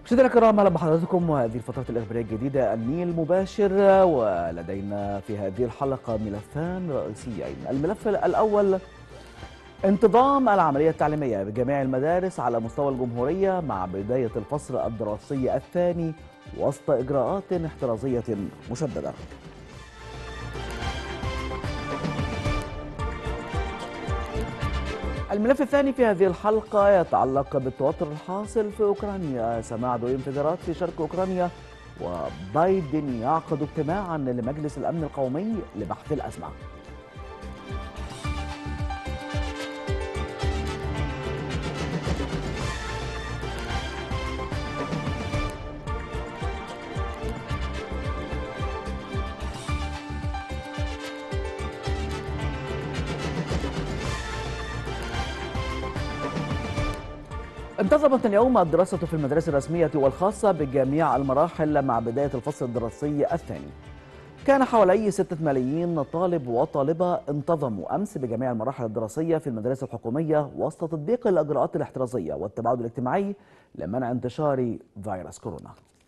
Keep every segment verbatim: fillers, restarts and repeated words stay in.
مشاهدينا الكرام، اهلا بحضراتكم وهذه الفترة الإخبارية الجديدة النيل مباشر. ولدينا في هذه الحلقة ملفان رئيسيين. الملف الأول انتظام العملية التعليمية بجميع المدارس على مستوى الجمهورية مع بداية الفصل الدراسي الثاني وسط إجراءات احترازية مشددة. الملف الثاني في هذه الحلقة يتعلق بالتوتر الحاصل في أوكرانيا. سماع دوري انفجارات في شرق أوكرانيا، وبايدن يعقد اجتماعا لمجلس الأمن القومي لبحث الأزمة. انتظمت اليوم الدراسة في المدارس الرسمية والخاصة بجميع المراحل مع بداية الفصل الدراسي الثاني. كان حوالي ستة ملايين طالب وطالبة انتظموا أمس بجميع المراحل الدراسية في المدارس الحكومية وسط تطبيق الإجراءات الاحترازية والتباعد الاجتماعي لمنع انتشار فيروس كورونا.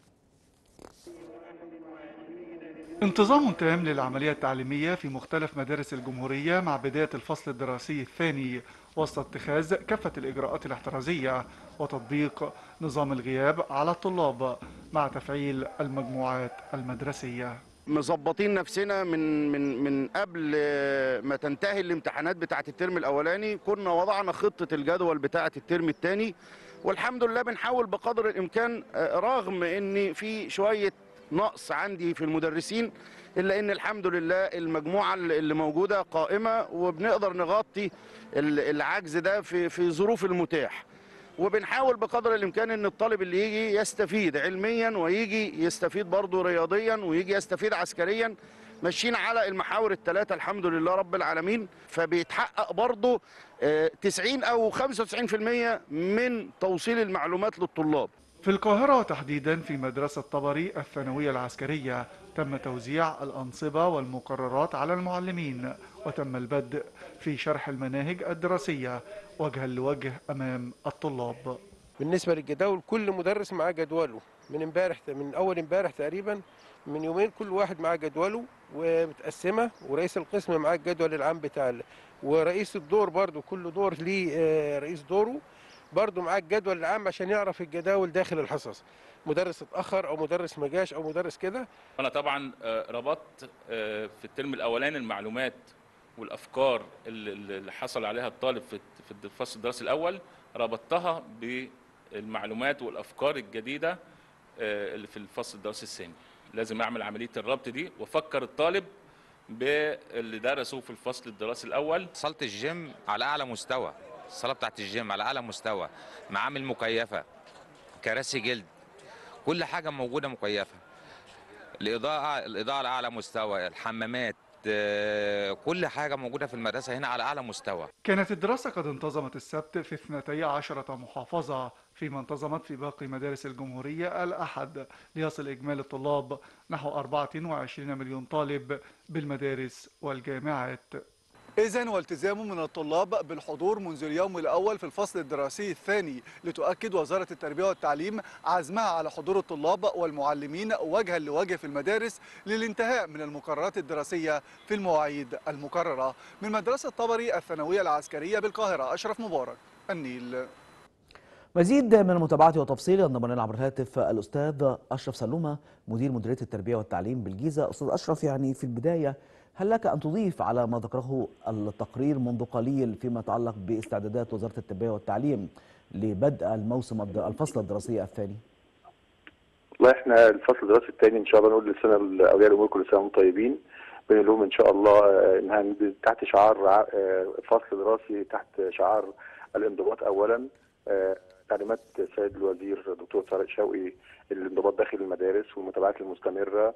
انتظام تام للعملية التعليمية في مختلف مدارس الجمهورية مع بداية الفصل الدراسي الثاني وسط اتخاذ كافة الإجراءات الاحترازية وتطبيق نظام الغياب على الطلاب مع تفعيل المجموعات المدرسية. مظبطين نفسنا من من من قبل ما تنتهي الامتحانات بتاعة الترم الأولاني. كنا وضعنا خطة الجدول بتاعة الترم الثاني، والحمد لله بنحاول بقدر الإمكان رغم إن في شوية نقص عندي في المدرسين، إلا إن الحمد لله المجموعة اللي موجودة قائمة وبنقدر نغطي العجز ده في في ظروف المتاح. وبنحاول بقدر الامكان ان الطالب اللي يجي يستفيد علميا ويجي يستفيد برضه رياضيا ويجي يستفيد عسكريا. ماشيين على المحاور الثلاثه الحمد لله رب العالمين، فبيتحقق برضه تسعين او خمسة وتسعين في المية من توصيل المعلومات للطلاب. في القاهرة تحديدا في مدرسة طبري الثانوية العسكرية تم توزيع الأنصبة والمقررات على المعلمين، وتم البدء في شرح المناهج الدراسية وجها لوجه أمام الطلاب. بالنسبة للجداول كل مدرس معاه جدوله من امبارح، من أول امبارح تقريبا، من يومين كل واحد معاه جدوله ومتقسمة، ورئيس القسم معاه الجدول العام بتاع، ورئيس الدور برضو كل دور ليه رئيس دوره برضو معاه الجدول العام عشان يعرف الجداول داخل الحصص، مدرس اتأخر أو مدرس ما جاش أو مدرس كده. أنا طبعا ربطت في الترم الأولاني المعلومات والأفكار اللي حصل عليها الطالب في الفصل الدراسي الأول، ربطتها بالمعلومات والأفكار الجديدة اللي في الفصل الدراسي الثاني. لازم أعمل عملية الربط دي وأفكر الطالب باللي درسوه في الفصل الدراسي الأول. صالة الجيم على أعلى مستوى، الصالة بتاعت الجيم على أعلى مستوى، معامل مكيفة، كراسي جلد، كل حاجة موجودة مكيفة، الإضاءة الإضاءة على أعلى مستوى، الحمامات، كل حاجة موجودة في المدرسة هنا على أعلى مستوى. كانت الدراسة قد انتظمت السبت في اثنتي عشرة محافظة، فيما انتظمت في باقي مدارس الجمهورية الأحد، ليصل إجمالي الطلاب نحو أربعة وعشرين مليون طالب بالمدارس والجامعات. إذن والتزام من الطلاب بالحضور منذ اليوم الأول في الفصل الدراسي الثاني، لتؤكد وزارة التربية والتعليم عزمها على حضور الطلاب والمعلمين وجها لوجه في المدارس للانتهاء من المقررات الدراسية في المواعيد المقررة. من مدرسة طبري الثانوية العسكرية بالقاهرة، أشرف مبارك، النيل. مزيد من المتابعة والتفصيل ينضم لنا عبر الهاتف الأستاذ أشرف سلومة، مدير مديرية التربية والتعليم بالجيزة. أستاذ أشرف، يعني في البداية هل لك أن تضيف على ما ذكره التقرير منذ قليل فيما يتعلق باستعدادات وزارة التربية والتعليم لبدء الموسم الفصل الدراسي الثاني؟ والله احنا الفصل الدراسي الثاني ان شاء الله نقول للسنه اولياء الامور كل سنه وانتم طيبين. بنقول لهم ان شاء الله انها تحت شعار فصل دراسي تحت شعار الانضباط اولا. تعليمات السيد الوزير دكتور طارق شوقي الانضباط داخل المدارس والمتابعات المستمره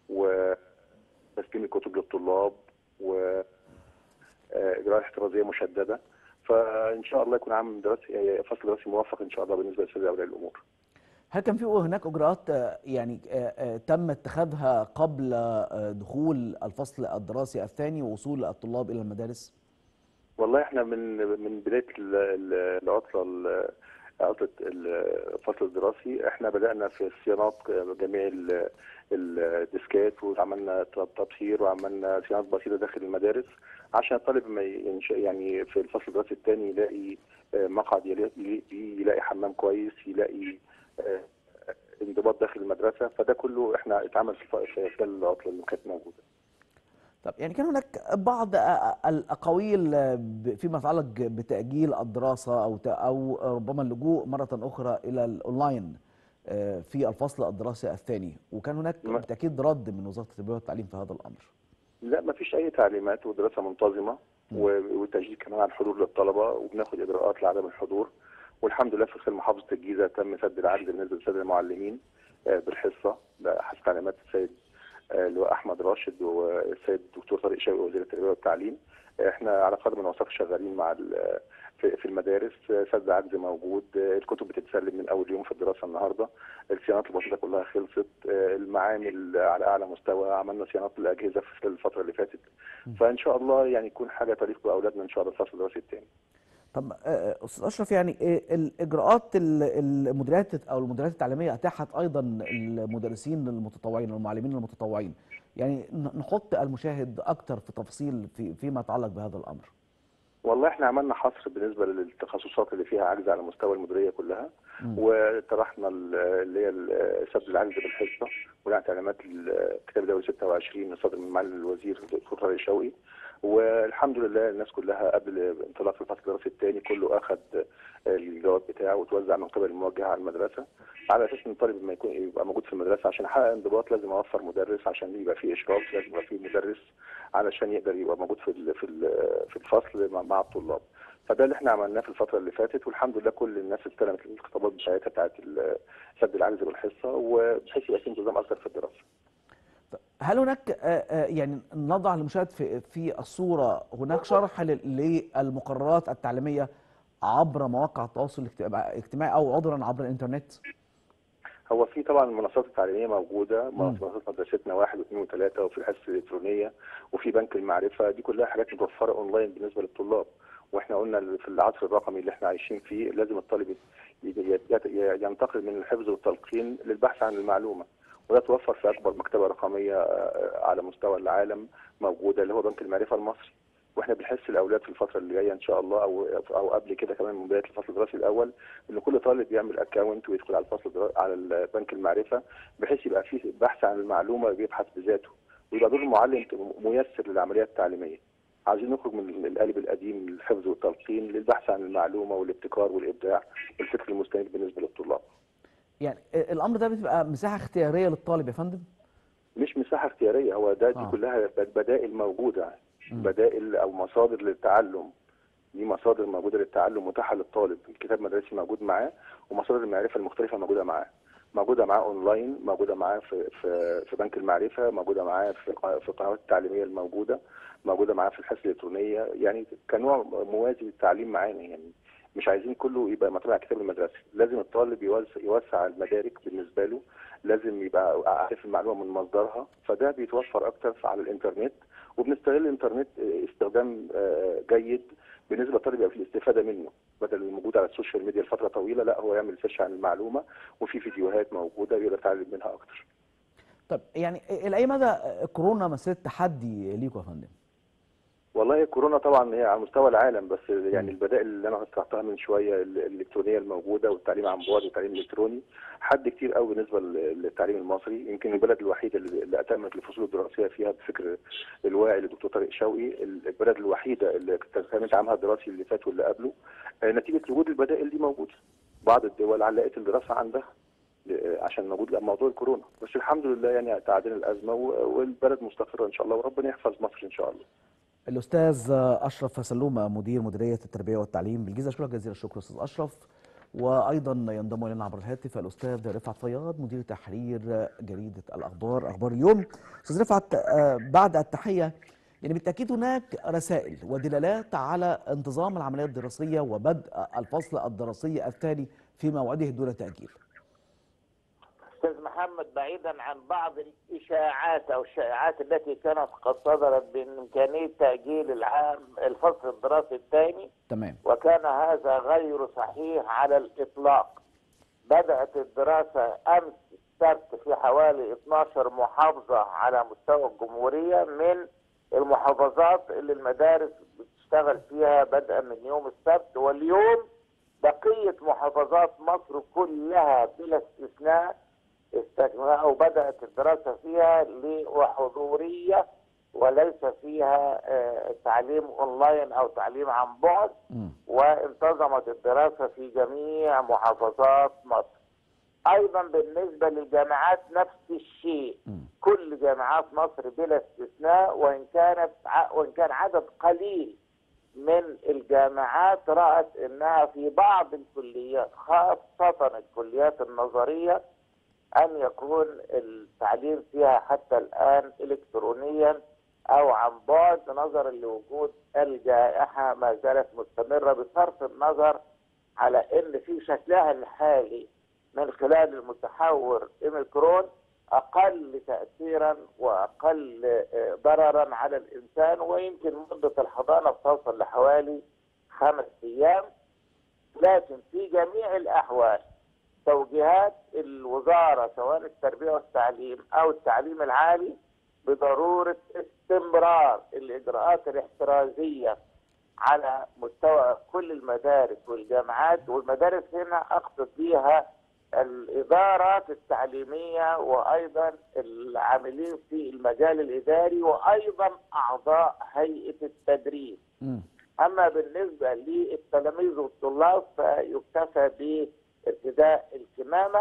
وتسليم الكتب للطلاب واجراءات احترازيه مشدده. فان شاء الله يكون عام دراسي فصل دراسي موفق ان شاء الله بالنسبه للساده اولياء الامور. هل كان في هناك اجراءات يعني تم اتخاذها قبل دخول الفصل الدراسي الثاني ووصول الطلاب الى المدارس؟ والله احنا من من بدايه العطله عطلة الفصل الدراسي. احنا بدأنا في صيانات جميع الديسكات، وعملنا تطهير وعملنا صيانات بسيطة داخل المدارس عشان الطالب ما يعني في الفصل الدراسي الثاني يلاقي مقعد يلاقي, يلاقي حمام كويس، يلاقي انضباط داخل المدرسة. فده كله احنا اتعمل في خلال العطلة اللي كانت موجودة. طب يعني كان هناك بعض الأقاويل فيما يتعلق بتأجيل الدراسة أو أو ربما اللجوء مرة أخرى إلى الأونلاين في الفصل الدراسي الثاني، وكان هناك بالتأكيد رد من وزارة التربية والتعليم في هذا الأمر. لا، ما فيش أي تعليمات، ودراسة منتظمة وتسجيل كمان على الحضور للطلبة، وبناخد إجراءات لعدم الحضور. والحمد لله في خلال محافظة الجيزة تم سد العجز بالنسبة لسد المعلمين بالحصة حسب تعليمات السيد اللواء احمد راشد والسيد الدكتور طارق شوقي وزير التربيه والتعليم. احنا على قدر من وثائق شغالين مع في المدارس، سد عجز موجود، الكتب بتتسلم من اول يوم في الدراسه النهارده، الصيانات البسيطه كلها خلصت، المعامل على اعلى مستوى، عملنا صيانات للاجهزه في الفتره اللي فاتت. فان شاء الله يعني يكون حاجه تليق باولادنا ان شاء الله الفصل الدراسي الثاني. طب استاذ اشرف، يعني الاجراءات المديريات او المديريات التعليميه اتاحت ايضا المدرسين المتطوعين والمعلمين المتطوعين، يعني نحط المشاهد اكثر في تفصيل في فيما يتعلق بهذا الامر. والله احنا عملنا حصر بالنسبه للتخصصات اللي فيها عجز على مستوى المديريه كلها، وطرحنا اللي هي سد العجز بالحصه بناء تعليمات الكتاب الدولي ستة وعشرين الصادر من معالي الوزير الدكتور طارق شوقي. والحمد لله الناس كلها قبل انطلاق الفصل الدراسي الثاني كله اخذ الجواب بتاعه وتوزع من قبل الموجه على المدرسه، على اساس ان الطالب لما يكون يبقى موجود في المدرسه عشان يحقق انضباط لازم اوفر مدرس، عشان يبقى فيه اشراف لازم يبقى فيه مدرس علشان يقدر يبقى موجود في في في الفصل مع الطلاب. فده اللي احنا عملناه في الفتره اللي فاتت، والحمد لله كل الناس استلمت الخطابات بتاعتها بتاعت سد العجز بالحصه، وبحيث يبقى في انتظام اكثر في الدراسه. هل هناك يعني نضع للمشاهد في في الصوره هناك شرح للمقررات التعليميه عبر مواقع التواصل الاجتماعي او عذرا عبر الانترنت؟ هو في طبعا المنصات التعليميه موجوده، منصات مدرستنا واحد واثنين وثلاثه، وفي الحصه الالكترونيه، وفي بنك المعرفه، دي كلها حاجات متوفره اونلاين بالنسبه للطلاب. واحنا قلنا في العصر الرقمي اللي احنا عايشين فيه لازم الطالب ينتقل من الحفظ والتلقين للبحث عن المعلومه، وده توفر في اكبر مكتبه رقميه على مستوى العالم موجوده اللي هو بنك المعرفه المصري. واحنا بنحس الاولاد في الفتره اللي جايه ان شاء الله او او قبل كده كمان من بدايه الفصل الدراسي الاول ان كل طالب يعمل اكونت ويدخل على الفصل على بنك المعرفه، بحيث يبقى فيه بحث عن المعلومه بيبحث بذاته، ويبقى دور المعلم ميسر للعمليه التعليميه. عايزين نخرج من القالب القديم للحفظ والتلقين للبحث عن المعلومه والابتكار والابداع والفكر المستمر بالنسبه للطلاب. يعني الامر ده بتبقى مساحه اختياريه للطالب يا فندم؟ مش مساحه اختياريه، هو ده دي آه. كلها بدائل موجوده، م. بدائل او مصادر للتعلم، دي مصادر موجوده للتعلم متاحه للطالب، الكتاب المدرسي موجود معاه، ومصادر المعرفه المختلفه موجوده معاه، موجوده معاه اونلاين، موجوده معاه في في في بنك المعرفه، موجوده معاه في في القنوات التعليميه الموجوده، موجوده معاه في الحصه الالكترونيه، يعني كنوع موازي للتعليم معانا. يعني مش عايزين كله يبقى معتمد على الكتاب المدرسي، لازم الطالب يوسع, يوسع المدارك بالنسبه له، لازم يبقى عارف المعلومه من مصدرها، فده بيتوفر اكتر على الانترنت، وبنستغل الانترنت استخدام جيد بالنسبه للطالب يبقى في الاستفاده منه، بدل الموجود على السوشيال ميديا لفتره طويله، لا هو يعمل سيرش عن المعلومه وفي فيديوهات موجوده يقدر يتعلم منها اكتر. طب يعني الى اي مدى كورونا مثلت تحدي ليكم يا فندم؟ والله كورونا طبعا هي على مستوى العالم، بس يعني البدائل اللي انا طرحتها من شويه الالكترونيه الموجوده والتعليم عن بعد والتعليم الالكتروني حد كتير قوي بالنسبه للتعليم المصري. يمكن البلد الوحيده اللي اتمت الفصول الدراسيه فيها بفكر الواعي للدكتور طارق شوقي، البلد الوحيده اللي تمت عامها الدراسي اللي فات واللي قبله، نتيجه وجود البدائل دي موجوده. بعض الدول علقت الدراسه عندها عشان موجود موضوع الكورونا، بس الحمد لله يعني تعدينا الازمه والبلد مستقره ان شاء الله، وربنا يحفظ مصر ان شاء الله. الأستاذ أشرف سلومة مدير مديرية التربية والتعليم بالجيزة، أشكرك جزيل الشكر أستاذ أشرف. وأيضا ينضم إلينا عبر الهاتف الأستاذ رفعت فياض مدير تحرير جريدة الأخبار أخبار اليوم. أستاذ رفعت، بعد التحية، يعني بالتأكيد هناك رسائل ودلالات على انتظام العملية الدراسية وبدء الفصل الدراسي الثاني في موعده دون تأجيل. أستاذ محمد محمد، بعيدا عن بعض الإشاعات أو الشائعات التي كانت قد صدرت بإمكانية تأجيل العام الفصل الدراسي الثاني، تمام. وكان هذا غير صحيح على الإطلاق. بدأت الدراسة أمس السبت في حوالي اثناشر محافظة على مستوى الجمهورية من المحافظات اللي المدارس بتشتغل فيها بدءا من يوم السبت، واليوم بقية محافظات مصر كلها بلا استثناء استكملوا أو بدأت الدراسة فيها وحضورية وليس فيها تعليم أونلاين أو تعليم عن بعد، وانتظمت الدراسة في جميع محافظات مصر. أيضا بالنسبة للجامعات نفس الشيء، كل جامعات مصر بلا استثناء، وإن كانت وإن كان عدد قليل من الجامعات رأت أنها في بعض الكليات خاصة الكليات النظرية أن يكون التعليم فيها حتى الآن إلكترونيا أو عن بعد، نظرا لوجود الجائحة ما زالت مستمرة، بصرف النظر على أن في شكلها الحالي من خلال المتحور اوميكرون أقل تأثيرا وأقل ضررا على الإنسان، ويمكن مدة الحضانة بتوصل لحوالي خمس أيام. لكن في جميع الأحوال توجيهات الوزارة سواء التربية والتعليم أو التعليم العالي بضرورة استمرار الإجراءات الاحترازية على مستوى كل المدارس والجامعات. والمدارس هنا أقصد بها الإدارات التعليمية وأيضا العاملين في المجال الإداري وأيضا أعضاء هيئة التدريس. م. أما بالنسبة للتلاميذ والطلاب فيكتفى بارتداء الكمامة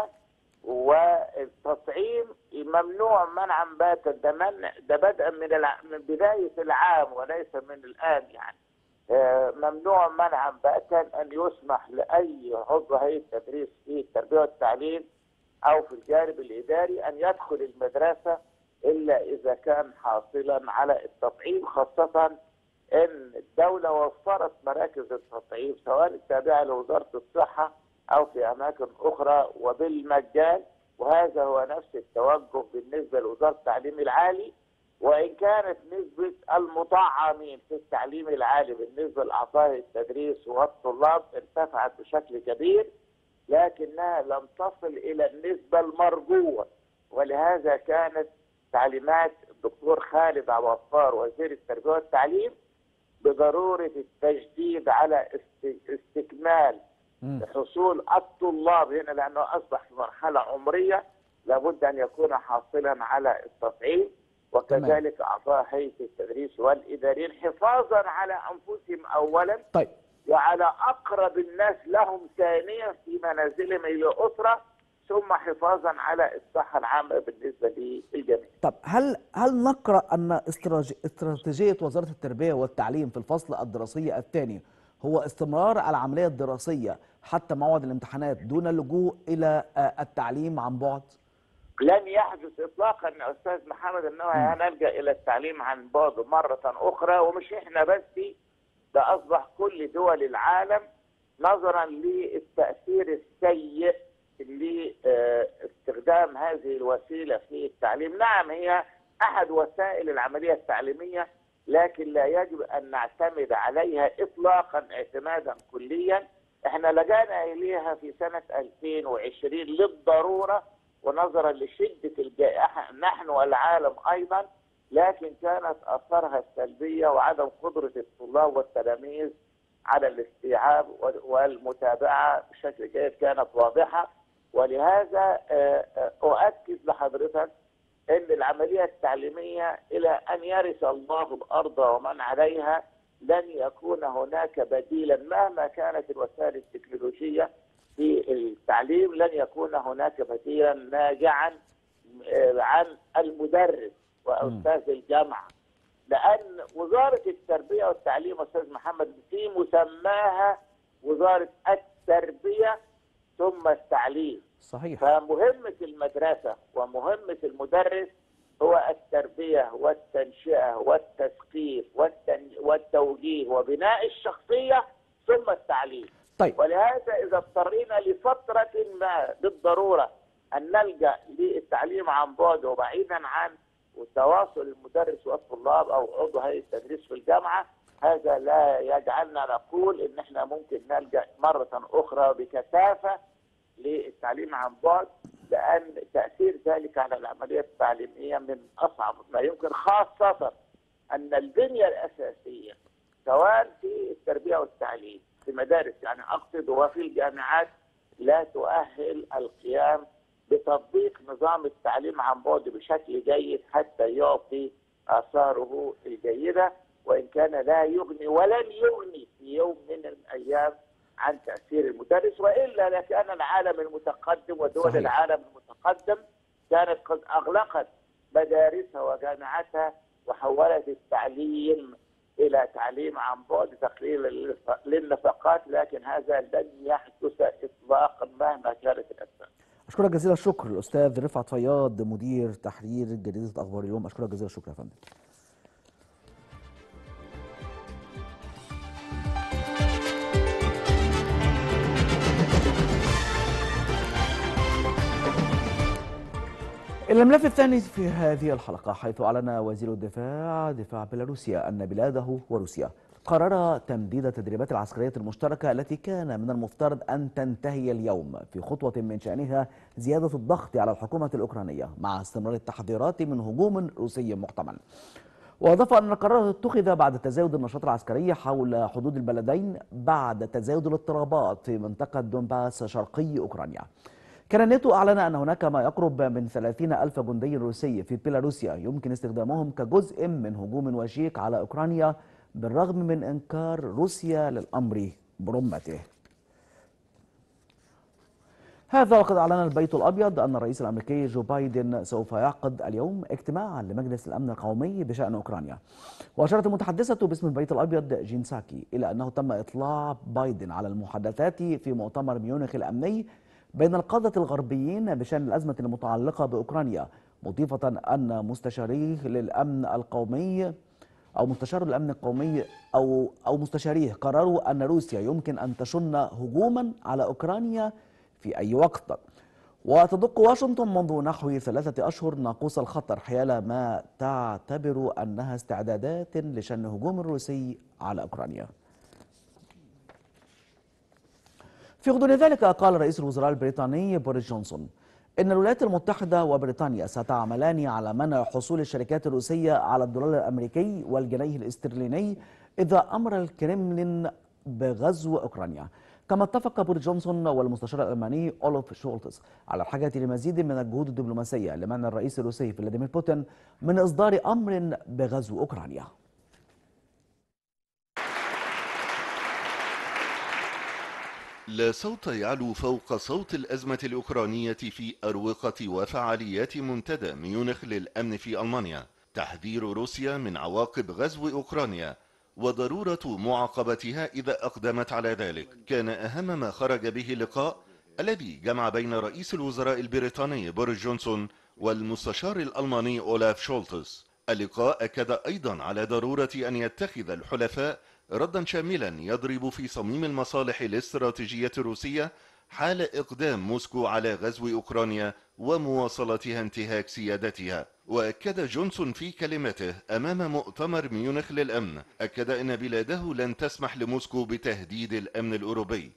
والتطعيم ممنوع منعا باتا، ده منع ده بدءا من الع... من بداية العام وليس من الآن يعني. ممنوع منعا باتا أن يسمح لأي عضو هيئة التدريس في التربية والتعليم أو في الجانب الإداري أن يدخل المدرسة إلا إذا كان حاصلا على التطعيم، خاصة أن الدولة وفرت مراكز التطعيم سواء التابعة لوزارة الصحة أو في أماكن أخرى وبالمجان، وهذا هو نفس التوجه بالنسبة لوزارة التعليم العالي. وإن كانت نسبة المطعمين في التعليم العالي بالنسبة لأعضاء التدريس والطلاب ارتفعت بشكل كبير، لكنها لم تصل إلى النسبة المرجوة، ولهذا كانت تعليمات الدكتور خالد عبد الغفار وزير التربية والتعليم بضرورة التجديد على استكمال حصول الطلاب هنا، لأنه أصبح في مرحلة عمرية لابد أن يكون حاصلا على التطعيم، وكذلك أعضاء هيئة التدريس والإداريين حفاظا على أنفسهم أولا. طيب. وعلى أقرب الناس لهم ثانيا في منازلهم إلى أسرة، ثم حفاظا على الصحة العامة بالنسبة للجميع. طب هل هل نقرأ أن استراتيجية وزارة التربية والتعليم في الفصل الدراسي الثاني هو استمرار العملية الدراسية حتى موعد الامتحانات دون اللجوء إلى التعليم عن بعد؟ لن يحدث اطلاقا يا استاذ محمد انه هنلجا الى التعليم عن بعد مره اخرى، ومش احنا بس، ده اصبح كل دول العالم نظرا للتاثير السيء لاستخدام هذه الوسيله في التعليم. نعم هي احد وسائل العمليه التعليميه، لكن لا يجب ان نعتمد عليها اطلاقا اعتمادا كليا. احنا لجأنا اليها في سنه ألفين وعشرين للضروره ونظرا لشدة الجائحة نحن والعالم أيضا، لكن كانت آثارها السلبية وعدم قدرة الطلاب والتلاميذ على الاستيعاب والمتابعة بشكل جيد كانت واضحة. ولهذا أؤكد لحضرتك أن العملية التعليمية إلى أن يرث الله الأرض ومن عليها لن يكون هناك بديلا مهما كانت الوسائل التكنولوجية في التعليم، لن يكون هناك بديلا ناجعا عن المدرس واستاذ الجامعه، لان وزاره التربيه والتعليم استاذ محمد في مسماها وزاره التربيه ثم التعليم. صحيح. فمهمه المدرسه ومهمه المدرس هو التربيه والتنشئه والتثقيف والتوجيه وبناء الشخصيه ثم التعليم. طيب. ولهذا إذا اضطرينا لفترة ما بالضرورة أن نلجأ للتعليم عن بعد وبعيدا عن تواصل المدرس والطلاب أو عضو هيئة التدريس في الجامعة، هذا لا يجعلنا نقول إن احنا ممكن نلجأ مرة أخرى بكثافة للتعليم عن بعد، لأن تأثير ذلك على العملية التعليمية من أصعب ما يمكن، خاصة أن البنية الأساسية سواء في التربية والتعليم في مدارس يعني أقصد وفي الجامعات لا تؤهل القيام بتطبيق نظام التعليم عن بعد بشكل جيد حتى يعطي آثاره الجيدة، وإن كان لا يغني ولن يغني في يوم من الأيام عن تأثير المدرس، وإلا لكان العالم المتقدم ودول صحيح. العالم المتقدم كانت قد أغلقت مدارسها وجامعاتها وحولت التعليم إلى تعليم عن بعد تقليلا للنفقات، لكن هذا لن يحدث إطلاقا مهما كانت الأسباب. أشكرك جزيل الشكر الأستاذ رفعت فياض مدير تحرير جريدة أخبار اليوم. أشكرك جزيل الشكر يا فندم. الملف الثاني في هذه الحلقة، حيث أعلن وزير الدفاع دفاع بيلاروسيا أن بلاده وروسيا قرر تمديد التدريبات العسكرية المشتركة التي كان من المفترض أن تنتهي اليوم، في خطوة من شأنها زيادة الضغط على الحكومة الأوكرانية مع استمرار التحذيرات من هجوم روسي محتمل. وأضاف أن القرار اتخذ بعد تزايد النشاط العسكري حول حدود البلدين بعد تزايد الاضطرابات في منطقة دونباس شرقي أوكرانيا. كان الناتو أعلن أن هناك ما يقرب من ثلاثين ألف جندي روسي في بيلاروسيا يمكن استخدامهم كجزء من هجوم وشيك على أوكرانيا، بالرغم من إنكار روسيا للأمر برمته. هذا وقد أعلن البيت الأبيض أن الرئيس الأمريكي جو بايدن سوف يعقد اليوم اجتماعا لمجلس الأمن القومي بشأن أوكرانيا. وأشارت المتحدثة باسم البيت الأبيض جين ساكي إلى أنه تم إطلاع بايدن على المحادثات في مؤتمر ميونخ الأمني بين القادة الغربيين بشأن الأزمة المتعلقة بأوكرانيا، مضيفة أن مستشاريه للأمن القومي أو مستشار الأمن القومي أو أو مستشاريه قرروا أن روسيا يمكن أن تشن هجوما على أوكرانيا في أي وقت. وتدق واشنطن منذ نحو ثلاثة أشهر ناقوس الخطر حيال ما تعتبر أنها استعدادات لشن هجوم روسي على أوكرانيا. في غضون ذلك قال رئيس الوزراء البريطاني بوريس جونسون إن الولايات المتحدة وبريطانيا ستعملان على منع حصول الشركات الروسية على الدولار الأمريكي والجنيه الاسترليني إذا أمر الكرملين بغزو أوكرانيا. كما اتفق بوريس جونسون والمستشار الألماني أولوف شولتز على الحاجة لمزيد من الجهود الدبلوماسية لمنع الرئيس الروسي فلاديمير بوتين من إصدار أمر بغزو أوكرانيا. لا صوت يعلو فوق صوت الأزمة الأوكرانية في أروقة وفعاليات منتدى ميونخ للأمن في ألمانيا. تحذير روسيا من عواقب غزو أوكرانيا وضرورة معاقبتها إذا أقدمت على ذلك كان أهم ما خرج به اللقاء الذي جمع بين رئيس الوزراء البريطاني بوريس جونسون والمستشار الألماني أولاف شولتز. اللقاء أكد أيضا على ضرورة أن يتخذ الحلفاء ردا شاملا يضرب في صميم المصالح الاستراتيجية الروسية حال إقدام موسكو على غزو أوكرانيا ومواصلتها انتهاك سيادتها. وأكد جونسون في كلمته أمام مؤتمر ميونخ للأمن أكد أن بلاده لن تسمح لموسكو بتهديد الأمن الأوروبي.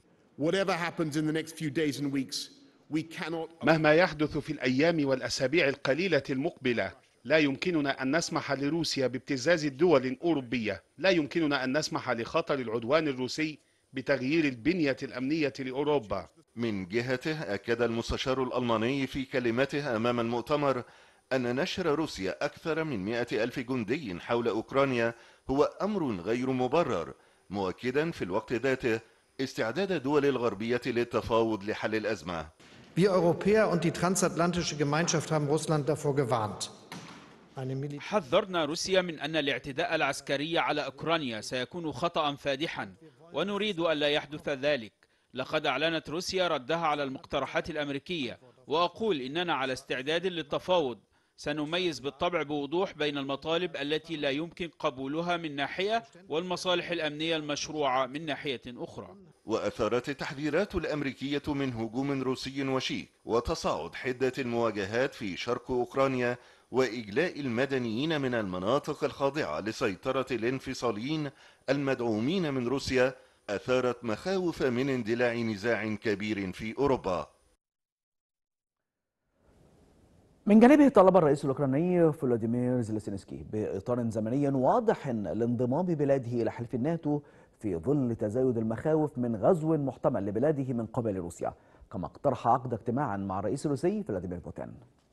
مهما يحدث في الأيام والأسابيع القليلة المقبلة لا يمكننا أن نسمح لروسيا بابتزاز الدول الأوروبية، لا يمكننا أن نسمح لخطر العدوان الروسي بتغيير البنية الأمنية لأوروبا. من جهته أكد المستشار الألماني في كلمته أمام المؤتمر أن نشر روسيا أكثر من مئة ألف جندي حول أوكرانيا هو أمر غير مبرر، مؤكدا في الوقت ذاته استعداد الدول الغربية للتفاوض لحل الأزمة. Wir Europäer und die transatlantische Gemeinschaft haben Russland davor gewarnt. حذرنا روسيا من أن الاعتداء العسكري على أوكرانيا سيكون خطأ فادحا ونريد أن لا يحدث ذلك. لقد أعلنت روسيا ردها على المقترحات الأمريكية، وأقول إننا على استعداد للتفاوض. سنميز بالطبع بوضوح بين المطالب التي لا يمكن قبولها من ناحية والمصالح الأمنية المشروعة من ناحية أخرى. وأثارت التحذيرات الأمريكية من هجوم روسي وشيك وتصاعد حدة المواجهات في شرق أوكرانيا وإجلاء المدنيين من المناطق الخاضعة لسيطرة الانفصاليين المدعومين من روسيا، أثارت مخاوف من اندلاع نزاع كبير في أوروبا. من جانبه طلب الرئيس الأوكراني فولوديمير زيلينسكي بإطار زمني واضح لانضمام بلاده إلى حلف الناتو في ظل تزايد المخاوف من غزو محتمل لبلاده من قبل روسيا، كما اقترح عقد اجتماع مع الرئيس الروسي فلاديمير بوتين.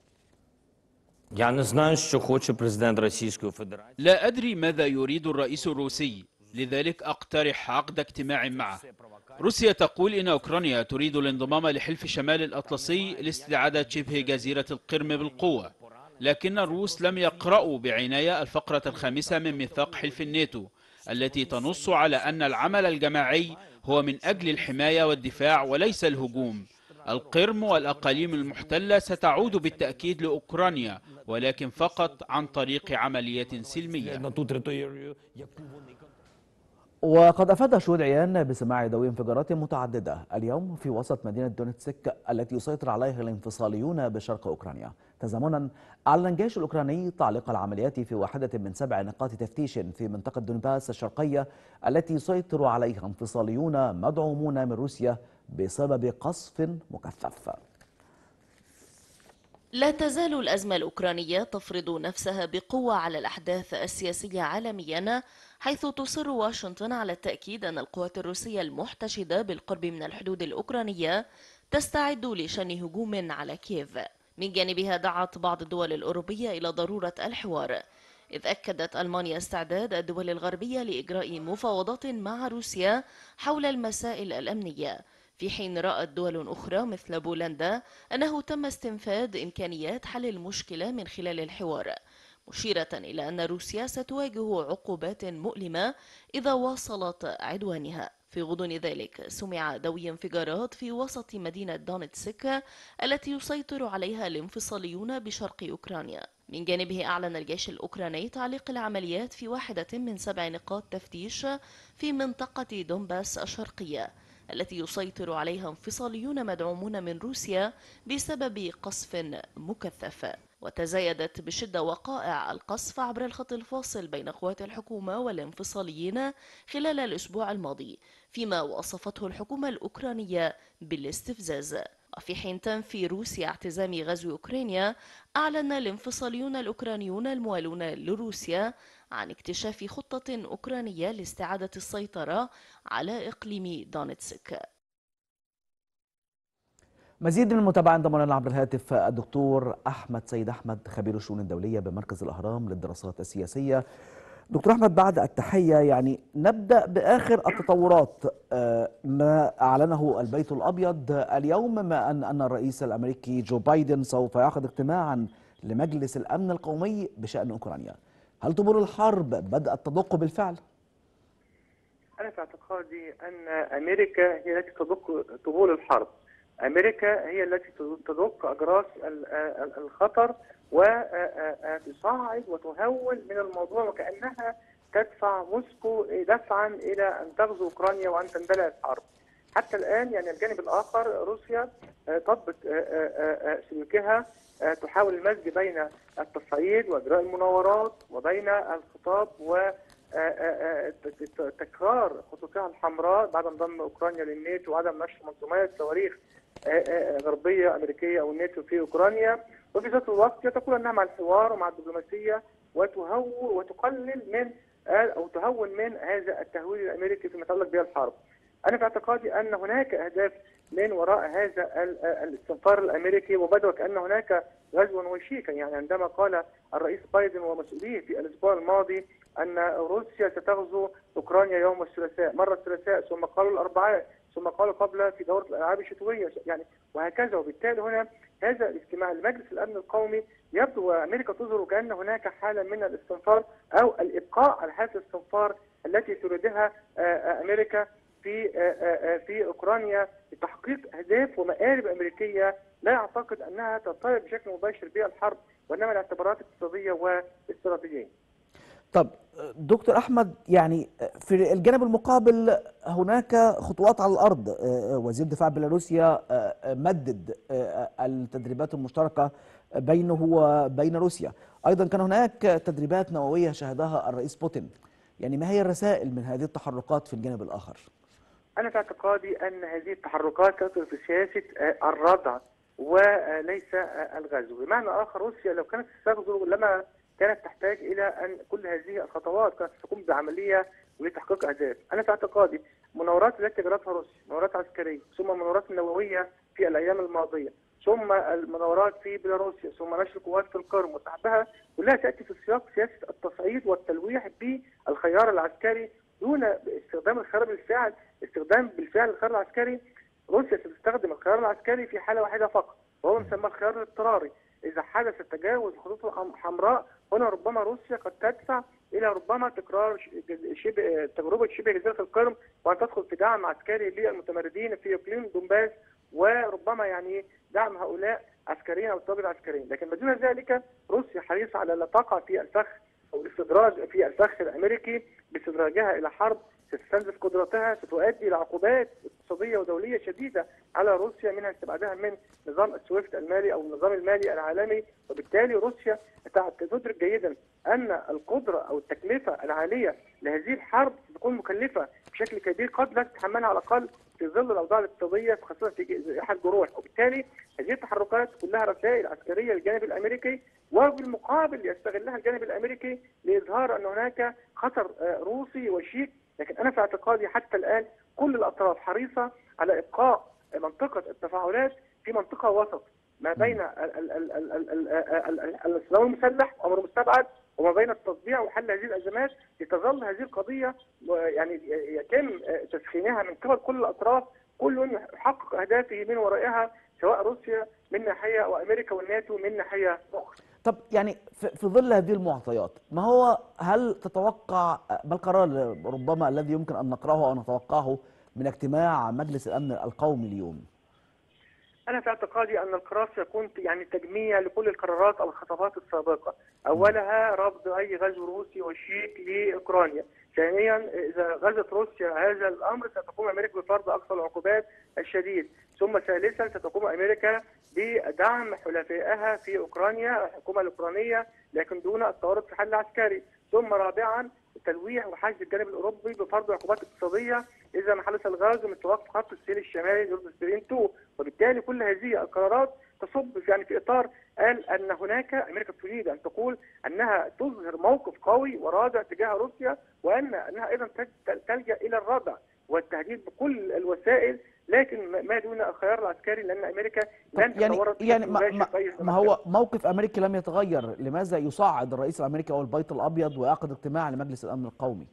لا أدري ماذا يريد الرئيس الروسي، لذلك أقترح عقد اجتماع معه. روسيا تقول إن أوكرانيا تريد الانضمام لحلف شمال الأطلسي لاستعادة شبه جزيرة القرم بالقوة، لكن الروس لم يقرأوا بعناية الفقرة الخامسة من ميثاق حلف الناتو التي تنص على أن العمل الجماعي هو من أجل الحماية والدفاع وليس الهجوم. القرم والأقاليم المحتلة ستعود بالتأكيد لأوكرانيا، ولكن فقط عن طريق عملية سلمية. وقد أفاد شهود عيان بسماع ذوي انفجارات متعددة اليوم في وسط مدينة دونيتسك التي يسيطر عليها الانفصاليون بشرق أوكرانيا. تزامنا أعلن الجيش الأوكراني تعليق العمليات في واحدة من سبع نقاط تفتيش في منطقة دونباس الشرقية التي يسيطر عليها انفصاليون مدعومون من روسيا بسبب قصف مكثف. لا تزال الأزمة الأوكرانية تفرض نفسها بقوة على الأحداث السياسية عالميا، حيث تصر واشنطن على التأكيد أن القوات الروسية المحتشدة بالقرب من الحدود الأوكرانية تستعد لشن هجوم على كييف. من جانبها دعت بعض الدول الأوروبية إلى ضرورة الحوار، إذ أكدت ألمانيا استعداد الدول الغربية لإجراء مفاوضات مع روسيا حول المسائل الأمنية، في حين رأت دول أخرى مثل بولندا أنه تم استنفاد إمكانيات حل المشكلة من خلال الحوار، مشيرة إلى أن روسيا ستواجه عقوبات مؤلمة إذا واصلت عدوانها. في غضون ذلك سمع دوي انفجارات في وسط مدينة دونيتسك التي يسيطر عليها الانفصاليون بشرق أوكرانيا. من جانبه أعلن الجيش الأوكراني تعليق العمليات في واحدة من سبع نقاط تفتيش في منطقة دونباس الشرقية التي يسيطر عليها انفصاليون مدعومون من روسيا بسبب قصف مكثف. وتزايدت بشدة وقائع القصف عبر الخط الفاصل بين قوات الحكومة والانفصاليين خلال الأسبوع الماضي، فيما وصفته الحكومة الأوكرانية بالاستفزاز. وفي حين تنفي روسيا اعتزام غزو أوكرانيا، أعلن الانفصاليون الأوكرانيون الموالون لروسيا عن اكتشاف خطة أوكرانية لاستعادة السيطرة على إقليم دونيتسك. مزيد من المتابعة انضم لنا عبر الهاتف الدكتور أحمد سيد أحمد خبير الشؤون الدولية بمركز الأهرام للدراسات السياسية. دكتور أحمد، بعد التحية، يعني نبدأ بآخر التطورات ما أعلنه البيت الأبيض اليوم، ما أن أن الرئيس الأمريكي جو بايدن سوف يعقد اجتماعا لمجلس الأمن القومي بشأن أوكرانيا. هل طبول الحرب بدأت تدق بالفعل؟ أنا في اعتقادي أن أمريكا هي التي تدق طبول الحرب. أمريكا هي التي تدق أجراس الخطر وتصعد وتهول من الموضوع، وكأنها تدفع موسكو دفعا إلى أن تغزو أوكرانيا وأن تندلع الحرب. حتى الآن يعني الجانب الآخر روسيا تضبط سلوكها، تحاول المزج بين التصعيد وإجراء المناورات وبين الخطاب و تكرار خطوطها الحمراء بعد انضم اوكرانيا للناتو وعدم نشر منظومات صواريخ غربيه امريكيه او الناتو في اوكرانيا، وفي ذات الوقت تقول انها مع الحوار ومع الدبلوماسيه وتهور وتقلل من او تهون من هذا التهويل الامريكي فيما يتعلق بالحرب. انا في اعتقادي ان هناك اهداف من وراء هذا الاستنفار الامريكي، وبدأ كأن هناك غزوا وشيكا. يعني عندما قال الرئيس بايدن ومسؤوليه في الاسبوع الماضي ان روسيا ستغزو اوكرانيا يوم الثلاثاء، مره الثلاثاء ثم قالوا الاربعاء ثم قالوا قبل في دوره الالعاب الشتويه، يعني وهكذا. وبالتالي هنا هذا الاجتماع لمجلس الامن القومي يبدو وامريكا تظهر كأن هناك حاله من الاستنفار او الابقاء على حاله الاستنفار التي تريدها امريكا في في اوكرانيا لتحقيق اهداف ومآرب امريكيه لا اعتقد انها ترتبط بشكل مباشر بها الحرب، وانما لاعتبارات اقتصاديه واستراتيجيه. طب دكتور أحمد، يعني في الجانب المقابل هناك خطوات على الأرض. وزير دفاع بيلاروسيا مدد التدريبات المشتركة بينه وبين روسيا. أيضا كان هناك تدريبات نووية شهدها الرئيس بوتين. يعني ما هي الرسائل من هذه التحركات في الجانب الآخر؟ أنا في اعتقادي أن هذه التحركات تدخل في سياسة الردع وليس الغزو. بمعنى آخر، روسيا لو كانت تستغزو لما كانت تحتاج إلى أن كل هذه الخطوات كانت تقوم بعملية لتحقيق أهداف. أنا في اعتقادي مناورات التي جرتها روسيا، مناورات عسكرية، ثم مناورات نووية في الأيام الماضية، ثم المناورات في بيلاروسيا، ثم نشر قوات في القرم وسحبها، كلها تأتي في سياق سياسة التصعيد والتلويح بالخيار العسكري دون استخدام الخيار بالفعل. استخدام بالفعل الخيار العسكري، روسيا ستستخدم الخيار العسكري في حالة واحدة فقط، وهو مسمى الخيار الاضطراري. إذا حدث تجاوز الخطوط الحمراء، هنا ربما روسيا قد تدفع إلى ربما تكرار شبه تجربة شبه جزيرة القرم، وأن تدخل في دعم عسكري للمتمردين في إقليم دونباس، وربما يعني دعم هؤلاء عسكريا أو الطابع عسكريا. لكن بدون ذلك روسيا حريصة على لا تقع في الفخ أو الاستدراج في الفخ الأمريكي باستدراجها إلى حرب ستستنزف قدرتها، ستؤدي إلى عقوبات اقتصادية ودولية شديدة على روسيا، منها استبعادها من نظام السويفت المالي أو النظام المالي العالمي. وبالتالي روسيا تدرك جيدا أن القدرة أو التكلفة العالية لهذه الحرب ستكون مكلفة بشكل كبير قد لا تتحملها على الأقل في ظل الأوضاع الاقتصادية، خاصة في جائحة الجروح. وبالتالي هذه التحركات كلها رسائل عسكرية للجانب الأمريكي، وبالمقابل يستغلها الجانب الأمريكي لإظهار أن هناك خطر روسي وشيك. لكن أنا في اعتقادي حتى الآن كل الأطراف حريصة على إبقاء منطقة التفاعلات في منطقة وسط ما بين السلام المسلح أمر مستبعد وما بين التصديع وحل هذه الأزمات، لتظل هذه القضية يعني يتم تسخينها من قبل كل الأطراف، كل يحقق أهدافه من ورائها، سواء روسيا من ناحية وأمريكا والناتو من ناحية أخرى. طب يعني في ظل هذه المعطيات، ما هو هل تتوقع ما القرار ربما الذي يمكن أن نقرأه أو نتوقعه من اجتماع مجلس الأمن القومي اليوم؟ أنا في اعتقادي أن القرار سيكون يعني تجميع لكل القرارات أو الخطوات السابقة. أولها رفض أي غزو روسي وشيك لأوكرانيا. ثانيا، إذا غزت روسيا هذا الأمر ستقوم أمريكا بفرض أقصى العقوبات الشديد. ثم ثالثا، ستقوم أمريكا بدعم حلفائها في أوكرانيا الحكومة الأوكرانية، لكن دون التورط في حل عسكري. ثم رابعا، تلويح وحشد الجانب الأوروبي بفرض عقوبات اقتصادية إذا ما حدث الغزو مثل وقف خط السيل الشمالي ضد ستريم اثنين. وبالتالي كل هذه القرارات تصب في يعني في إطار قال أن هناك أمريكا تريد أن تقول أنها تظهر موقف قوي ورادع تجاه روسيا، وأن أنها أيضا تلجأ إلى الردع والتهديد بكل الوسائل، لكن ما دون الخيار العسكري، لأن أمريكا لن تتورط يعني, يعني ما, ما, ما هو موقف أمريكا لم يتغير، لماذا يصعد الرئيس الأمريكي أو البيت الأبيض ويعقد اجتماع لمجلس الأمن القومي؟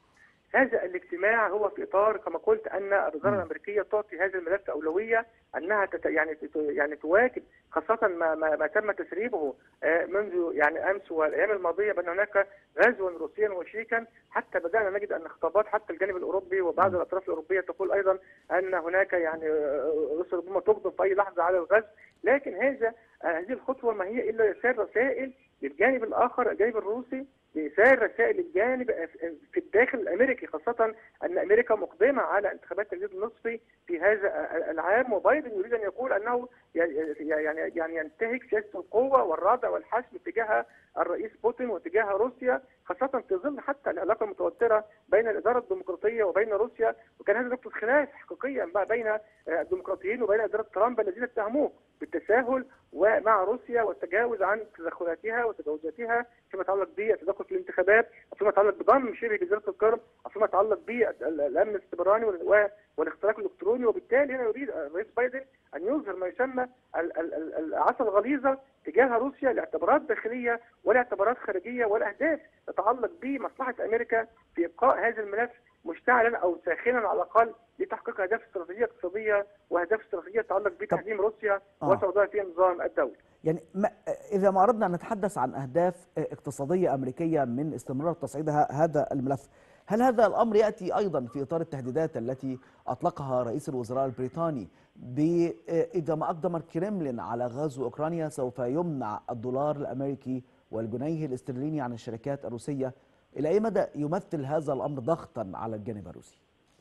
هذا الاجتماع هو في اطار كما قلت ان الوزاره الامريكيه تعطي هذا الملف اولويه، انها تت يعني يعني تواكب، خاصه ما, ما, ما تم تسريبه منذ يعني امس والايام الماضيه بان هناك غزوا روسيا وشيكا، حتى بدانا نجد ان خطابات حتى الجانب الاوروبي وبعض الاطراف الاوروبيه تقول ايضا ان هناك يعني روسيا ربما تقدم في اي لحظه على الغزو. لكن هذا هذه الخطوه ما هي الا ارسال رسائل للجانب الاخر، الجانب الروسي، لإرسال رسائل الجانب في الداخل الأمريكي، خاصة أن أمريكا مقدمة على انتخابات التجديد النصفي في هذا العام، وبايدن يريد أن يقول أنه يعني يعني ينتهك سياسة القوة والردع والحسم تجاه الرئيس بوتين وتجاه روسيا، خاصة في ظل حتى العلاقة المتوترة بين الإدارة الديمقراطية وبين روسيا. وكان هذا نقطة خلاف حقيقيا بين الديمقراطيين وبين إدارة ترامب الذين اتهموه بالتساهل ومع روسيا والتجاوز عن تدخلاتها وتجاوزاتها فيما يتعلق بالتدخل في الانتخابات، فيما يتعلق بضم شبه جزيرة القرم، فيما يتعلق بالأمن السيبراني والاختراق الإلكتروني. وبالتالي هنا يريد الرئيس بايدن أن يظهر ما يسمى العصا الغليظة تجاه روسيا لاعتبارات داخلية ولاعتبارات خارجية والأهداف تتعلق بمصلحة أمريكا في إبقاء هذا الملف مشتعلا أو ساخنا على الأقل لتحقيق أهداف استراتيجية اقتصادية وأهداف استراتيجية تتعلق بتهديم روسيا آه. وتوضيع فيها النظام الدولي. يعني ما إذا ما أردنا أن نتحدث عن أهداف اقتصادية أمريكية من استمرار تصعيد هذا الملف، هل هذا الأمر يأتي أيضا في إطار التهديدات التي أطلقها رئيس الوزراء البريطاني إذا ما أقدم الكرملين على غزو أوكرانيا سوف يمنع الدولار الأمريكي والجنيه الاسترليني عن الشركات الروسية إلى أي مدى يمثل هذا الأمر ضغطا على الجانب الروسي؟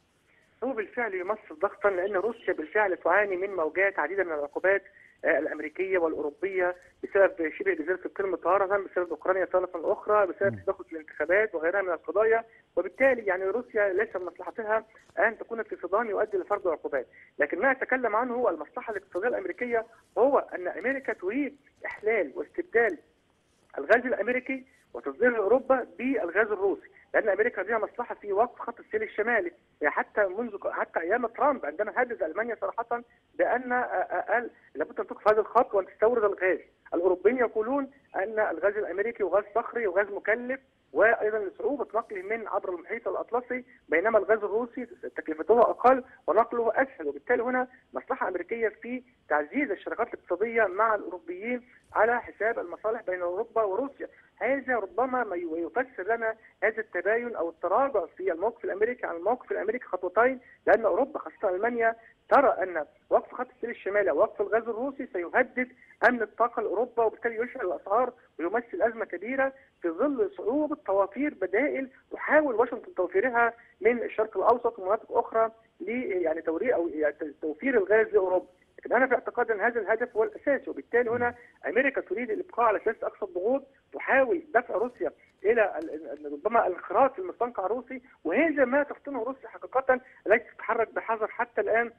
هو بالفعل يمثل ضغطا، لان روسيا بالفعل تعاني من موجات عديده من العقوبات الامريكيه والاوروبيه بسبب شبه جزيره القرم طهاره، بسبب اوكرانيا طرفا اخرى، بسبب تدخل في الانتخابات وغيرها من القضايا، وبالتالي يعني روسيا ليس من مصلحتها ان تكون في صدام يؤدي لفرض عقوبات، لكن ما اتكلم عنه هو المصلحه الاقتصاديه الامريكيه، وهو ان امريكا تريد احلال واستبدال الغاز الامريكي وتصدير اوروبا بالغاز الروسي، لان امريكا لديها مصلحه في وقف خط السيل الشمالي، يعني حتى منذ حتى ايام ترامب عندما هدد المانيا صراحه بان قال لابد ان توقف هذا الخط وان تستورد الغاز. الاوروبيين يقولون ان الغاز الامريكي وغاز صخري وغاز مكلف، وايضا لصعوبه نقله من عبر المحيط الاطلسي، بينما الغاز الروسي تكلفته اقل ونقله اسهل، وبالتالي هنا مصلحه امريكيه في تعزيز الشراكات الاقتصاديه مع الاوروبيين على حساب المصالح بين اوروبا وروسيا. هذا ربما ما يفسر لنا هذا التباين او التراجع في الموقف الامريكي عن الموقف الامريكي خطوتين، لان اوروبا خاصه المانيا ترى ان وقف خط السيل الشمالي ووقف الغاز الروسي سيهدد امن الطاقه لاوروبا، وبالتالي يشعل الاسعار ويمثل ازمه كبيره في ظل صعوبه توافير بدائل تحاول واشنطن توفيرها من الشرق الاوسط ومناطق اخرى ل يعني توريد او يعني توفير الغاز لاوروبا. لكن انا في اعتقادي ان هذا الهدف هو الاساسي، وبالتالي هنا امريكا تريد الابقاء على سياسه اقصى الضغوط، تحاول دفع روسيا الى ربما الانخراط في المستنقع الروسي، وهذا ما تفطنه روسيا حقيقه التي تتحرك بحذر حتى الان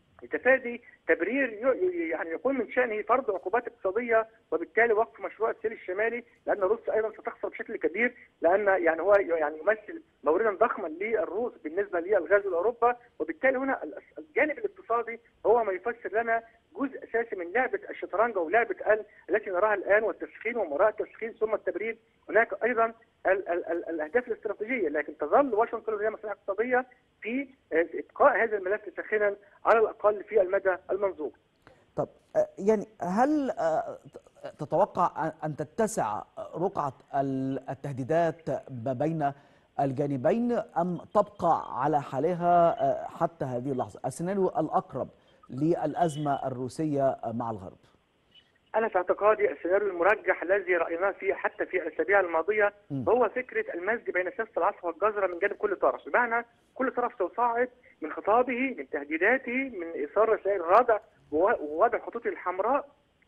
لتفادي تبرير يعني يكون من شأنه فرض عقوبات اقتصاديه وبالتالي وقف مشروع السيل الشمالي، لان روسيا ايضا ستخسر بشكل كبير، لان يعني هو يعني يمثل موردا ضخما للروس بالنسبه للغاز لاوروبا، وبالتالي هنا الجانب الاقتصادي هو ما يفسر لنا جزء اساسي من لعبه الشطرنج او لعبه ال التي نراها الان، والتسخين ومراء التسخين ثم التبريد. هناك ايضا ال ال ال الاهداف الاستراتيجيه، لكن تظل واشنطن لديها مصلحه اقتصاديه في ابقاء هذا الملف ساخنا على الاقل في المدى المنظور. طب يعني هل تتوقع ان تتسع رقعه التهديدات ما بين الجانبين ام تبقى على حالها حتى هذه اللحظه؟ السيناريو الاقرب للازمه الروسيه مع الغرب. أنا في اعتقادي السيناريو المرجح الذي رأيناه فيه حتى في الأسابيع الماضية م. هو فكرة المزج بين سياسة العصا والجزرة من جانب كل طرف، بمعنى كل طرف سيصعد من خطابه، من تهديداته، من إيصال رسائل الردع ووضع الخطوط الحمراء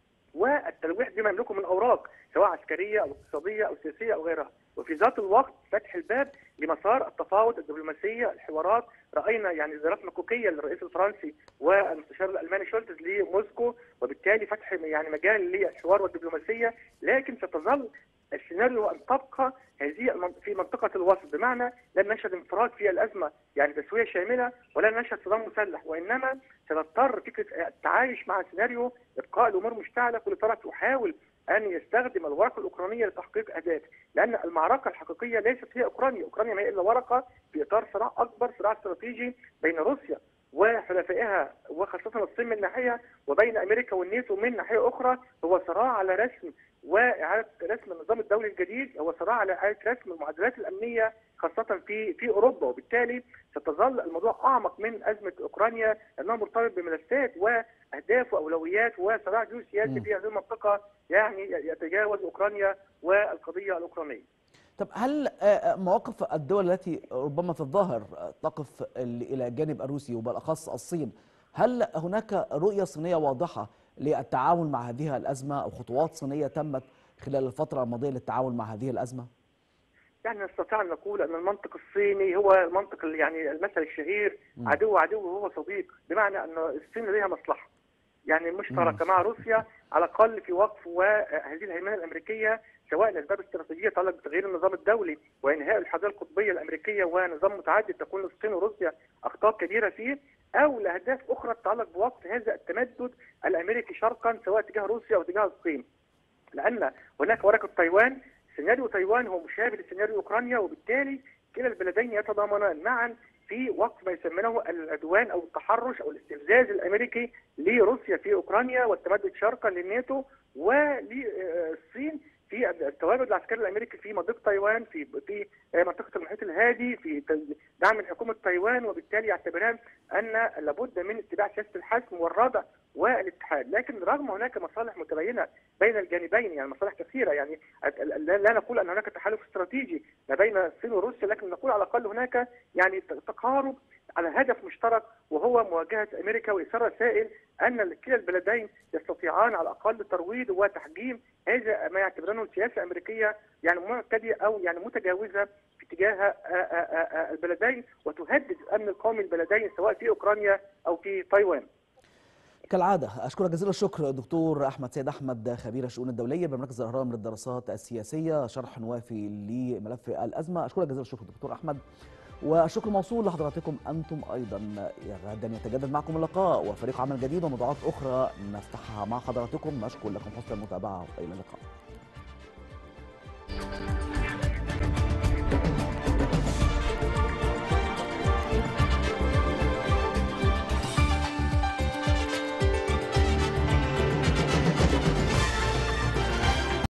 والتلويح بما يملكه من أوراق سواء عسكرية أو اقتصادية أو سياسية أو غيرها، وفي ذات الوقت فتح الباب لمسار التفاوض، الدبلوماسية، الحوارات. رأينا يعني زيارات مكوكية للرئيس الفرنسي والمستشار الألماني شولتز لموسكو، وبالتالي فتح يعني مجال للحوار والدبلوماسية، لكن ستظل السيناريو أن تبقى هذه في منطقة الوسط، بمعنى لن نشهد انفراد في الأزمة يعني تسوية شاملة، ولن نشهد صدام مسلح، وإنما سنضطر فكرة التعايش مع سيناريو إبقاء الأمور مشتعلة، كل طرف يحاول أن يستخدم الورقة الأوكرانية لتحقيق أهدافه، لأن المعركة الحقيقية ليست هي أوكرانيا، أوكرانيا ما هي إلا ورقة في إطار صراع أكبر، صراع استراتيجي بين روسيا وحلفائها وخاصة الصين من ناحية وبين أمريكا والناتو من ناحية أخرى، هو صراع على رسم وإعادة رسم النظام الدولي الجديد، هو صراع على إعادة رسم المعادلات الأمنية خاصة في في أوروبا، وبالتالي ستظل الموضوع أعمق من أزمة أوكرانيا، لأنه مرتبط بملفات وأهداف وأولويات وصراع جيوسياسي في هذه المنطقة يعني يتجاوز أوكرانيا والقضية الأوكرانية. طب هل مواقف الدول التي ربما في الظاهر تقف إلى الجانب الروسي وبالأخص الصين، هل هناك رؤية صينية واضحة للتعامل مع هذه الأزمة أو خطوات صينية تمت خلال الفترة الماضية للتعامل مع هذه الأزمة؟ يعني نستطيع أن نقول أن المنطق الصيني هو المنطق يعني المثل الشهير م. عدو عدو وهو صديق، بمعنى أن الصين لديها مصلحة يعني مشتركة مع روسيا على الأقل في وقف وهذه الهيمنة الأمريكية، سواء لأسباب استراتيجية تتعلق بتغيير النظام الدولي وإنهاء الحضارة القطبية الأمريكية ونظام متعدد تكون للصين وروسيا أخطاء كبيرة فيه، أو لأهداف أخرى تتعلق بوقف هذا التمدد الأمريكي شرقا سواء تجاه روسيا أو تجاه الصين، لأن هناك ورقة تايوان، سيناريو تايوان هو مشابه لسيناريو أوكرانيا، وبالتالي كلا البلدين يتضامنان معا في وقف ما يسمونه العدوان او التحرش او الاستفزاز الامريكي لروسيا في اوكرانيا والتمدد شرقا للناتو وللصين في التواجد العسكري الامريكي في مضيق تايوان في في منطقه المحيط الهادئ هادي في دعم حكومه تايوان، وبالتالي يعتبران ان لابد من اتباع سياسه الحسم والردع والاتحاد. لكن رغم هناك مصالح متباينه بين الجانبين، يعني مصالح كثيره، يعني لا نقول ان هناك تحالف استراتيجي ما بين الصين وروسيا، لكن نقول على الاقل هناك يعني تقارب على هدف مشترك، وهو مواجهه امريكا وايصال رسائل ان كلا البلدين يستطيعان على الاقل ترويض وتحجيم هذا ما يعتبرونه سياسه امريكيه يعني معتديه او يعني متجاوزه في اتجاه البلدين، وتهدد الامن القومي البلدين سواء في اوكرانيا او في تايوان. كالعادة أشكرك جزيل الشكر دكتور أحمد سيد أحمد، خبير الشؤون الدولية بمركز الأهرام للدراسات السياسية، شرح وافي لملف الأزمة. أشكرك جزيل الشكر دكتور أحمد، والشكر موصول لحضراتكم أنتم أيضا. غدا يتجدد معكم اللقاء وفريق عمل جديد وموضوعات أخرى نفتحها مع حضراتكم. نشكر لكم حسن المتابعة وإلى اللقاء.